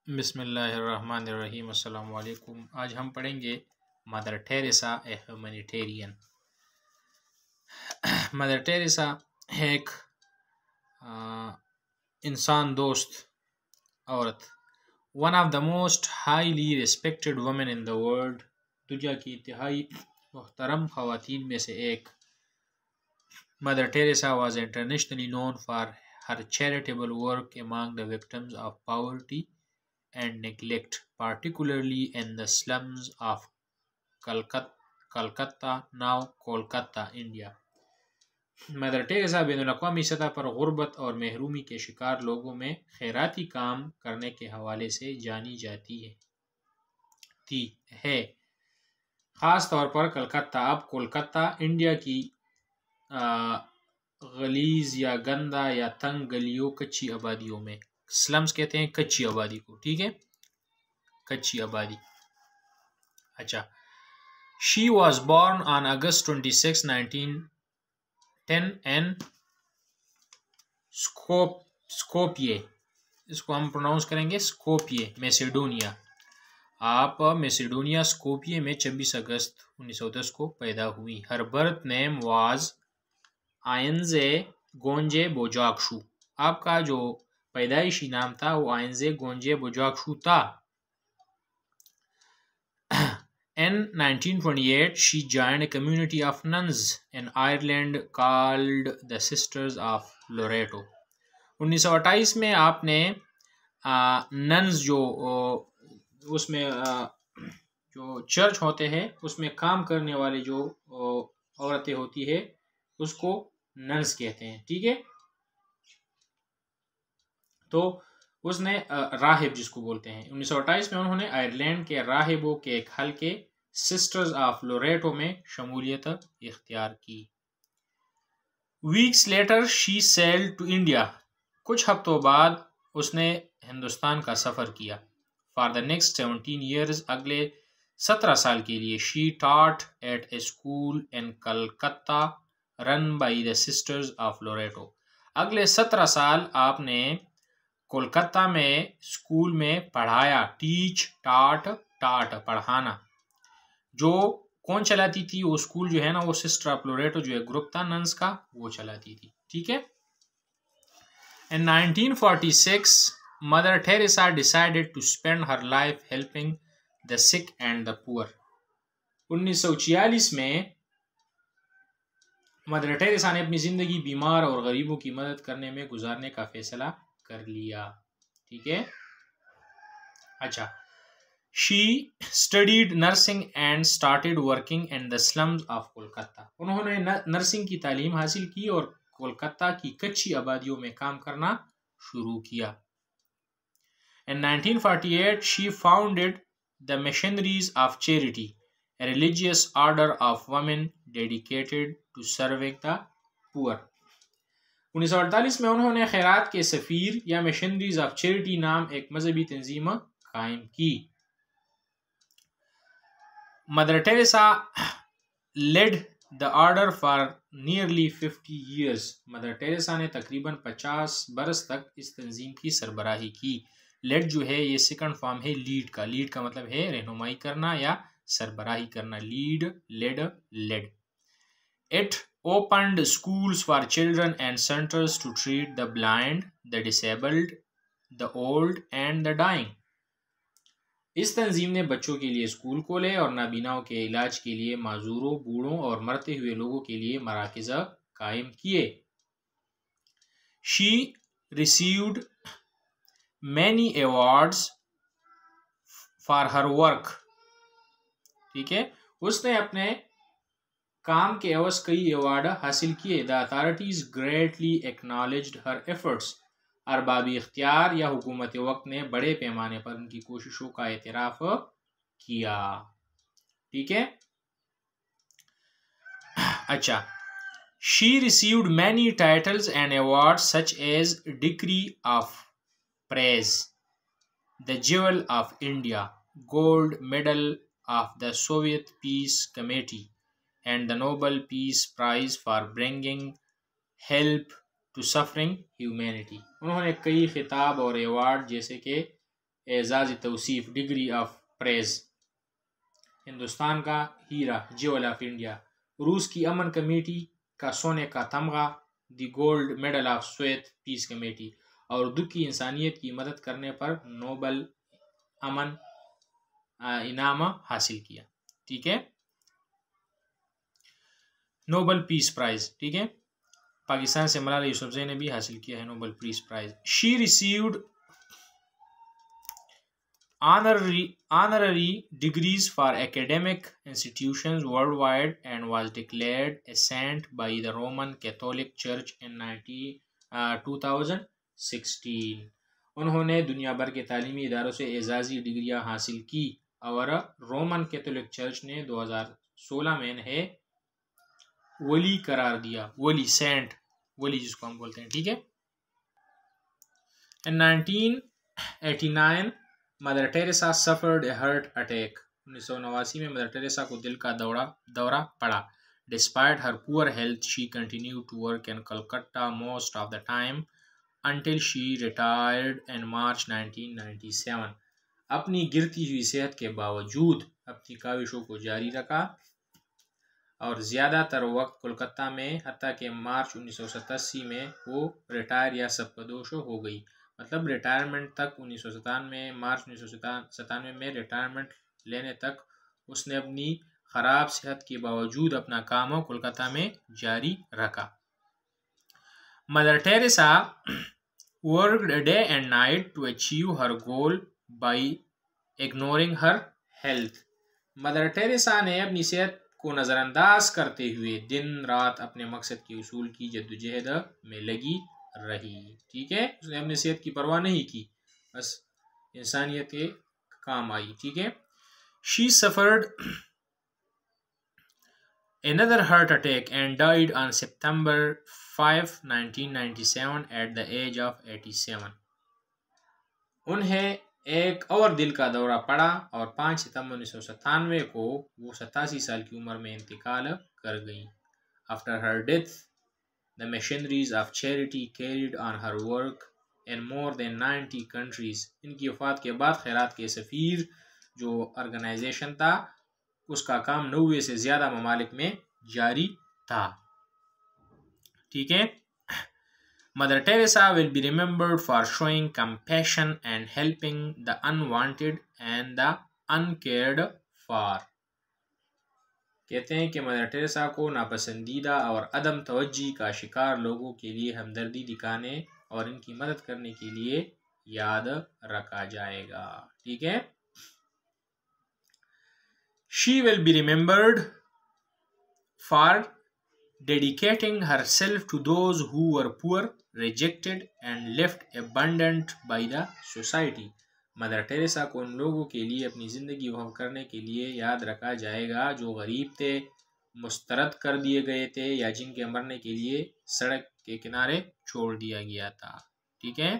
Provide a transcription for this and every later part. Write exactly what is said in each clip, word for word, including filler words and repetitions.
बिस्मिल्लाहिर्रहमानिर्रहीम। अस्सलाम वालेकुम। आज हम पढ़ेंगे Mother Teresa a humanitarian. Mother Teresa एक इंसान दोस्त औरत, one of the most highly respected women in the world, दुनिया की इंतहाई मुहतरम खवातीन में से एक। Mother Teresa was internationally known for her charitable work among the victims of poverty and neglect, particularly in the slums of Calcutta, now Kolkata, India. Mother Teresa बैनुल-अक़वामी सतह पर गुर्बत और महरूमी के शिकार लोगों में खैराती काम करने के हवाले से जानी जाती है थी है ख़ास तौर पर कलकत्ता, अब कोलकाता, इंडिया की गलीज या गंदा या तंग गलियों, कच्ची आबादियों में। स्लम्स कहते हैं कच्ची आबादी को, ठीक है, कच्ची आबादी। अच्छा, she was born on August twenty six nineteen ten in Skop Skopje, इसको हम प्रोनाउंस करेंगे स्कोपिये, मैसेडोनिया। आप मैसेडोनिया स्कोपिये में छब्बीस अगस्त उन्नीस सौ दस को पैदा हुई। Her birth name was Anjeze Gonxhe Bojaxhiu, आपका जो पैदाइशी नाम था वो आयनजे गोंजे बोजाक्शु था। In nineteen twenty-eight, she joined a community of nuns in Ireland called the Sisters of Loreto. उन्नीस सौ अट्ठाईस में आपने नन्स जो उसमें आ, जो चर्च होते हैं उसमें काम करने वाले जो औरतें होती है उसको नन्स कहते हैं, ठीक है। तो उसने राहिब जिसको बोलते हैं, उन्नीस सौ अट्ठाईस में उन्होंने आयरलैंड के राहिबों के एक हल्के सिस्टर्स ऑफ लोरेटो में शमूलियत इख्तियार की। Weeks later she sailed to India, कुछ हफ्तों बाद उसने हिंदुस्तान का सफ़र किया। For the next seventeen years, अगले सत्रह साल के लिए, she taught at a school in Calcutta run by the Sisters of Loreto. अगले सत्रह साल आपने कोलकाता में स्कूल में पढ़ाया। टीच, टाट, टाट पढ़ाना। जो कौन चलाती थी वो स्कूल जो है ना, वो सिस्टर ऑफ लोरेटो जो एक ग्रुप था नन्स का, वो चलाती थी, ठीक है। In nineteen forty six, Mother Teresa decided to spend her life helping the sick and the poor. उन्नीस सौ छियालीस में मदर टेरेसा ने अपनी जिंदगी बीमार और गरीबों की मदद करने में गुजारने का फैसला कर लिया, ठीक है। अच्छा, she studied nursing and started working in the slums of Kolkata. उन्होंने नर्सिंग की तालीम हासिल की और कोलकाता की कच्ची आबादियों में काम करना शुरू किया। In nineteen forty eight, she founded the Missionaries of Charity, a religious order of women dedicated to serving the poor. उन्नीस सौ अड़तालीस में उन्होंने खैरात के सफ़ीर या मिशनरीज ऑफ चैरिटी नाम एक मजहबी तंजीम कायम की। Mother Teresa led the order for nearly fifty years. Mother Teresa ने तकरीबन पचास बरस तक इस तंजीम की सरबराही की। लेड जो है ये सेकंड फॉर्म है लीड का। लीड का मतलब है रहनुमाई करना या सरबराही करना। Lead, led, led. It opened schools for children and centers to treat the blind, the disabled, the old and the dying. इस तंजीम ने बच्चों के लिए स्कूल खोले और नाबीनाओं के इलाज के लिए माजूरों, बूढ़ों और मरते हुए लोगों के लिए मराकिज़ कायम किए। She received many awards for her work. ठीक है, उसने अपने काम के एवज कई अवार्ड हासिल किए। The authorities greatly acknowledged her efforts, अरबाबी इख्तियार या हुकूमत वक्त ने बड़े पैमाने पर उनकी कोशिशों का एतराफ़ किया, ठीक है। अच्छा, she received many titles and awards such as decree of praise, the jewel of India, gold medal of the Soviet peace committee and the Nobel Peace Prize for bringing help to suffering humanity. उन्होंने कई खिताब और award जैसे कि एजाज़ तौसीफ, degree of praise. Hindustan का हीरा, ज्वेल ऑफ इंडिया। रूस की अमन कमेटी का सोने का तमगा, the gold medal of Soviet peace committee. और दुखी इंसानियत की मदद करने पर नोबल अमन इनाम हासिल किया। ठीक है, नोबल पीस प्राइज। ठीक है, पाकिस्तान से मलाला यूसुफजई ने भी हासिल किया है Nobel peace prize. She received honorary honorary degrees for academic institutions worldwide and was declared a saint by the Roman Catholic Church in two thousand sixteen. उन्होंने दुनिया भर के तालीमी इदारों से एजाज़ी डिग्रियां हासिल की और रोमन कैथोलिक चर्च ने दो हज़ार सोलह में इन्हें वली करार दिया। वली, सेंट, वली जिसको हम बोलते हैं। ठीक है, in nineteen eighty nine Mother Teresa suffered a heart attack. उन्नीस सौ नवासी में मदर टेरेसा को दिल का दौरा दौरा पड़ा। Despite her poor health she continue to work in Calcutta most of the time until she retired in March nineteen ninety seven. अपनी गिरती हुई सेहत के बावजूद अपनी काविशों को जारी रखा और ज़्यादातर वक्त कोलकाता में, हत्ता कि मार्च उन्नीस सौ सतासी में वो रिटायर या सबकदोश हो गई। मतलब रिटायरमेंट तक उन्नीस सौ सतानवे मार्च उन्नीस सौ सतानवे में रिटायरमेंट लेने तक उसने अपनी ख़राब सेहत के बावजूद अपना काम कोलकाता में जारी रखा। Mother Teresa worked day and night to achieve her goal by ignoring her health। Mother Teresa ने अपनी सेहत को नज़रअंदाज करते हुए दिन रात अपने मकसद के उसूल की जद्दोजहद में लगी रही। ठीक है, उसने अपनी सेहत की परवाह नहीं की, बस इंसानियत के काम आई। ठीक है, she suffered another heart attack and died on September fifth nineteen ninety seven at the age of eighty seven. उन्हें एक और दिल का दौरा पड़ा और पाँच सितंबर उन्नीस सौ सत्तानवे को वो सतासी साल की उम्र में इंतकाल कर गई। After her death, the missionaries of charity carried on her work in more than ninety countries। इनकी वफात के बाद खैरात के सफ़ीर जो ऑर्गेनाइजेशन था उसका काम नब्बे से ज़्यादा ममालिक में जारी था। ठीक है, Mother Teresa will be remembered for showing compassion and helping the unwanted and the uncared for. कहते हैं कि मदर टेरेसा को नापसंदीदा और अदम तवज्जी का शिकार लोगों के लिए हमदर्दी दिखाने और इनकी मदद करने के लिए याद रखा जाएगा। ठीक है, She will be remembered for dedicating herself to those who were poor, rejected, and left abandoned by the society। Mother Teresa को उन लोगों के लिए अपनी ज़िंदगी वक़्फ़ करने के लिए याद रखा जाएगा जो गरीब थे, मुस्तरद कर दिए गए थे या जिनके मरने के लिए सड़क के किनारे छोड़ दिया गया था। ठीक है,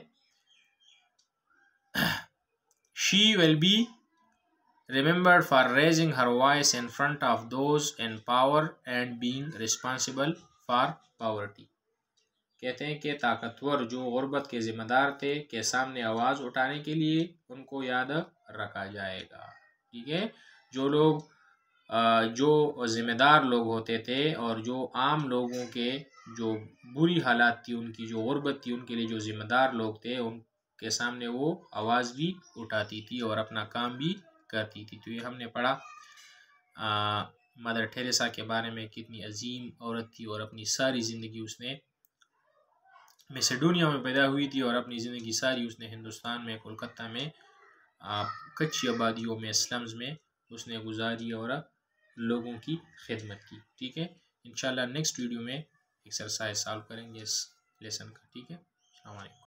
She will be remembered for raising her voice in front of those in power and being responsible for poverty। कहते हैं कि ताकतवर जो गुर्बत के जिम्मेदार थे के सामने आवाज़ उठाने के लिए उनको याद रखा जाएगा। ठीक है, जो लोग जो जिम्मेदार लोग होते थे और जो आम लोगों के जो बुरी हालात थी, उनकी जो गुर्बत थी, उनके लिए जो जिम्मेदार लोग थे उनके सामने वो आवाज़ भी उठाती थी और अपना काम भी करती थी। तो ये हमने पढ़ा आ, मदर टेरेसा के बारे में, कितनी अजीम औरत थी और अपनी सारी ज़िंदगी उसने मैसेडोनिया में पैदा हुई थी और अपनी ज़िंदगी सारी उसने हिंदुस्तान में, कोलकाता में, कच्ची आबादियों में, स्लम्स में उसने गुजारी और लोगों की खिदमत की। ठीक है, इंशाल्लाह नेक्स्ट वीडियो में एक्सरसाइज सॉल्व करेंगे इस लेसन का। ठीक है, अस्सलाम वालेकुम।